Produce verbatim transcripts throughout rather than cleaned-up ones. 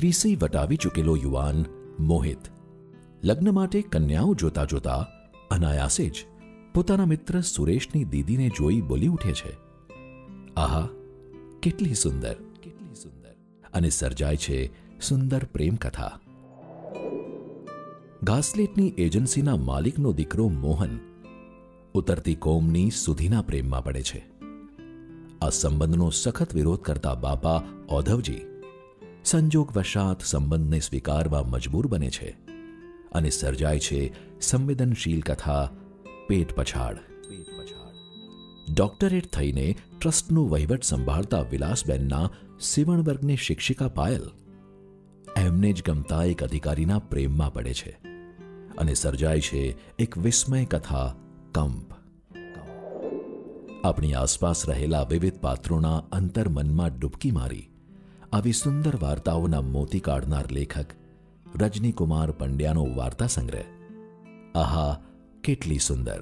ત્રીસી વટાવી ચૂકેલો યુવાન મોહિત લગ્ન માટે કન્યાઓ જોતા જોતા અનાયાસે જ પોતાના મિત્ર સુરેશની દીદીને જોઈ બોલી ઉઠે છે, આહા કેટલી સુંદર, કેટલી સુંદર, અને સર્જાય છે સુંદર પ્રેમ કથા. ઘાસલેટની એજન્સીના માલિકનો દીકરો મોહન ઉતરતી કોમની સુધીના પ્રેમમાં પડે છે. આ સંબંધનો સખત વિરોધ કરતા બાપા ઔધવજી સંજોગવશાત સંબંધને સ્વીકારવા મજબૂર બને છે અને સર્જાય છે સંવેદનશીલ કથા પેટ પછાડ. ડોક્ટરેટ થઈને ટ્રસ્ટનો વહીવટ સંભાળતા વિલાસબેનના સીવણ વર્ગની શિક્ષિકા પાયલ એમને જ ગમતા એક અધિકારીના પ્રેમમાં પડે છે અને સર્જાય છે એક વિસ્મય કથા કંપ. આપણી આસપાસ રહેલા વિવિધ પાત્રોના અંતર્મનમાં ડૂબકી મારી આવી સુંદર વાર્તાઓના મોતી કાઢનાર લેખક રજનીકુમાર પંડ્યાનો વાર્તા સંગ્રહ આહા કેટલી સુંદર.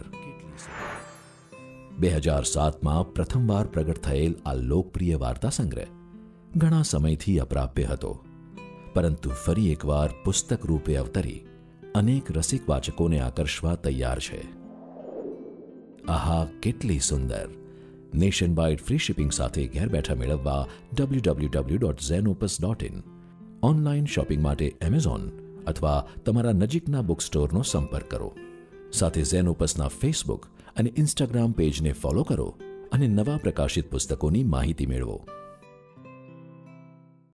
બે હજાર સાતમાં પ્રથમવાર પ્રગટ થયેલ આ લોકપ્રિય વાર્તા સંગ્રહ ઘણા સમયથી અપ્રાપ્ય હતો, પરંતુ ફરી એકવાર પુસ્તક રૂપે અવતરી અનેક રસિક વાચકોને આકર્ષવા તૈયાર છે. આહા કેટલી સુંદર નેશન વાઇડ ફ્રી શિપિંગ સાથે ઘેર બેઠા મેળવવા W W W dot zenopus dot in, online shopping માટે એમેઝોન અથવા તમારા નજીકના બુક સ્ટોરનો સંપર્ક કરો. સાથે ઝેનઓપસના ફેસબુક અને ઇન્સ્ટાગ્રામ પેજને ફોલો કરો અને નવા પ્રકાશિત પુસ્તકોની માહિતી મેળવો.